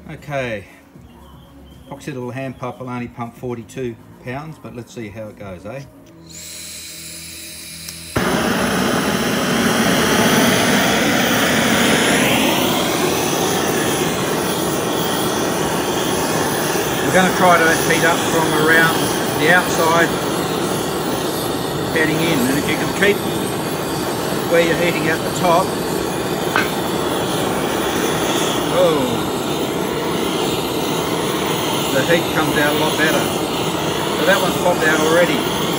Okay, epoxy little hand pump will only pump 42 pounds, but let's see how it goes, eh? We're going to try to heat up from around the outside heading in, and if you can keep where you're heating at the top. Oh, the heat comes out a lot better. So that one's popped out already.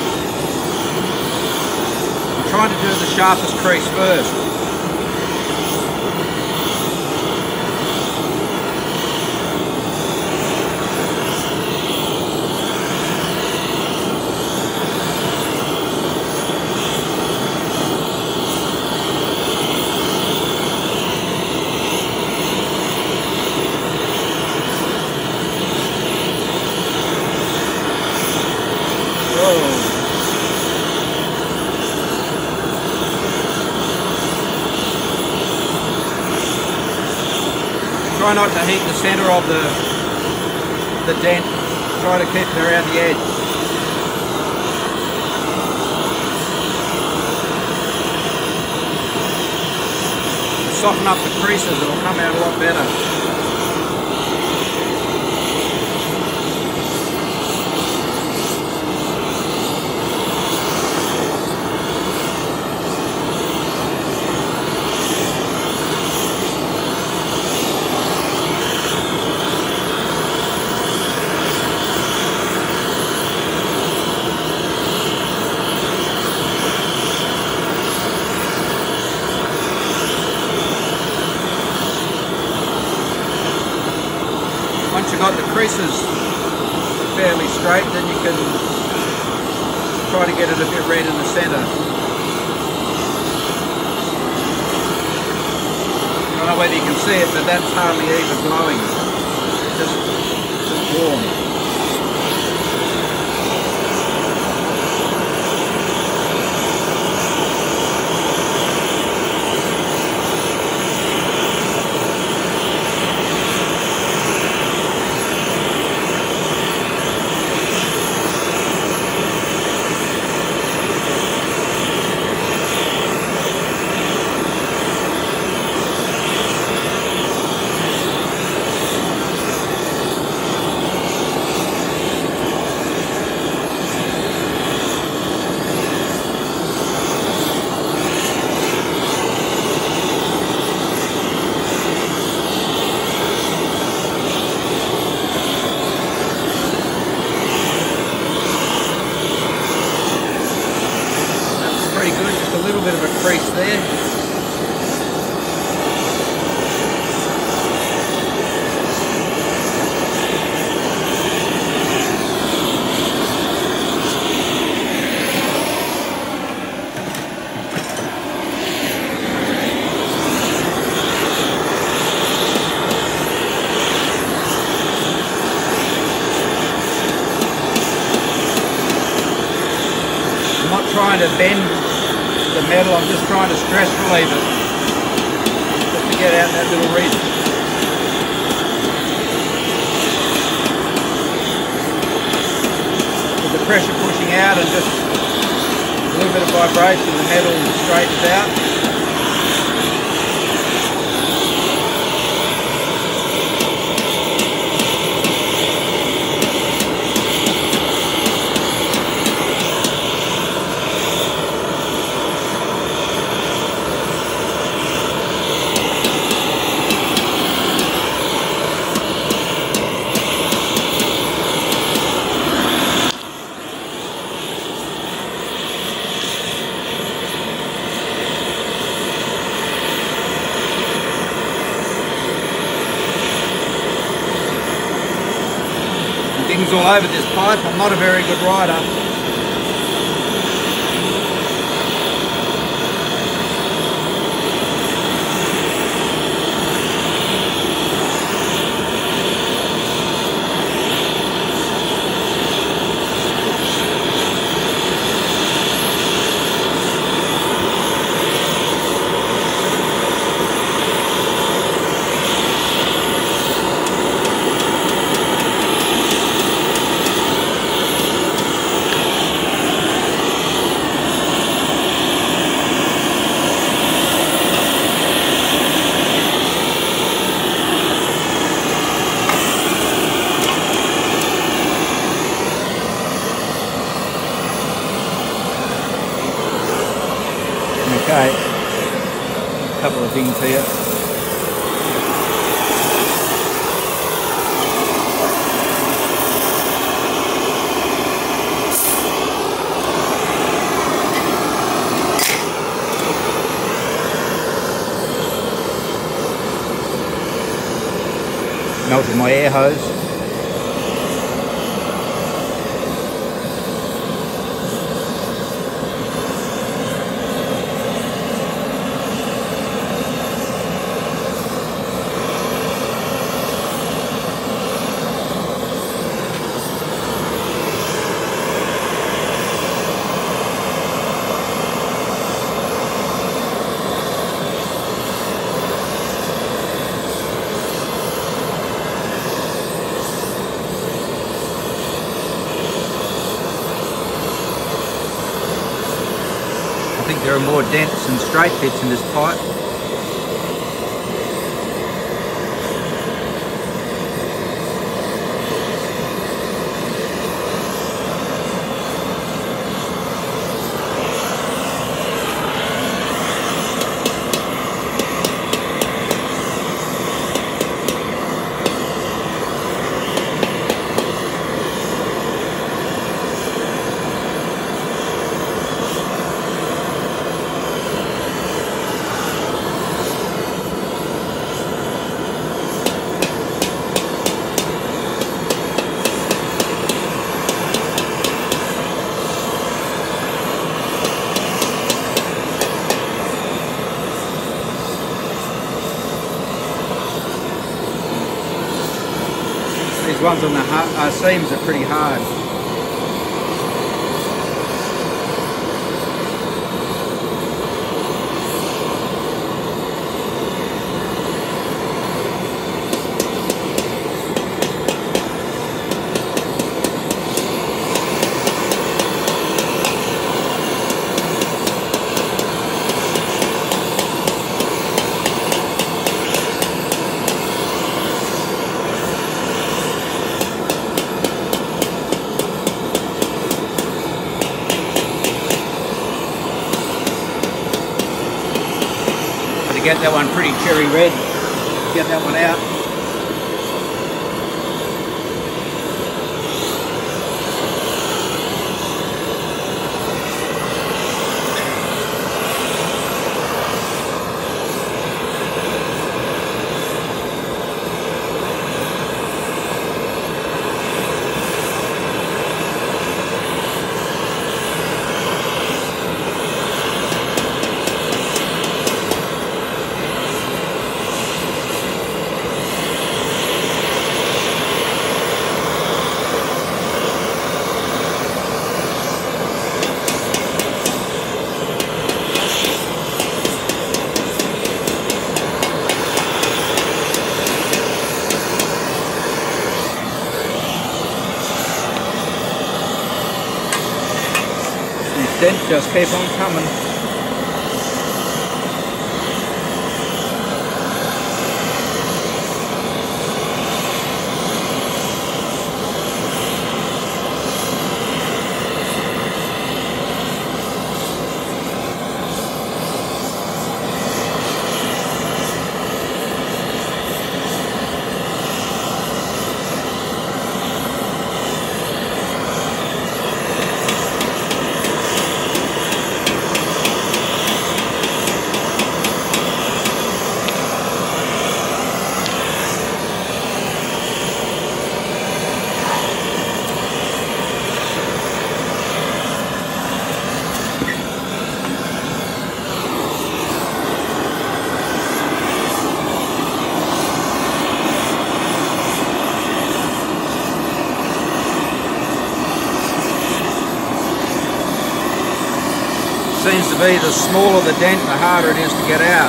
I'm trying to do the sharpest crease first. Try not to heat the centre of the dent, try to keep it around the edge. Soften up the creases, it'll come out a lot better. Once you've got the creases fairly straight, then you can try to get it a bit red in the centre. I don't know whether you can see it, but that's hardly even glowing. It's just warm. Just a little bit of a crease there. I'm not trying to bend the metal, I'm just trying to stress relieve it, just to get out that little ridge. With the pressure pushing out and just a little bit of vibration, the metal straightens out. Things all over this pipe. I'm not a very good rider. denting to you. Melted my air hose. I think there are more dents and straight bits in this pipe. These ones on the seams are pretty hard. Get that one pretty cherry red, get that one out. Dent just keep on coming. Seems to be the smaller the dent, the harder it is to get out.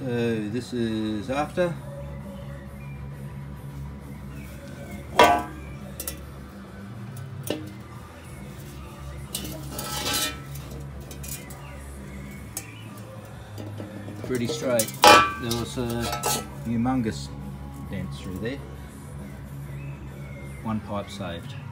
So this is after. Pretty straight. There was a humongous dent through there. One pipe saved.